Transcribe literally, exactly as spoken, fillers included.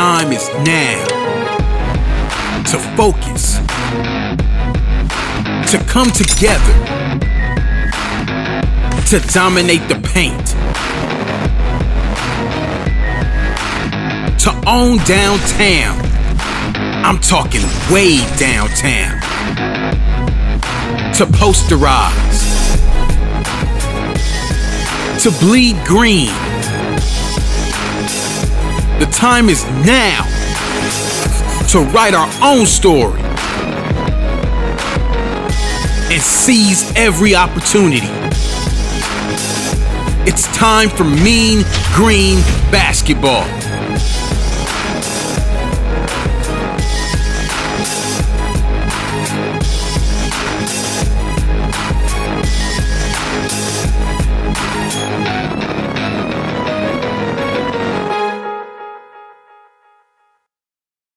time is now to focus, to come together, to dominate the paint, to own downtown. I'm talking way downtown. To posterize, to bleed green. The time is now to write our own story and seize every opportunity. It's time for Mean Green Basketball.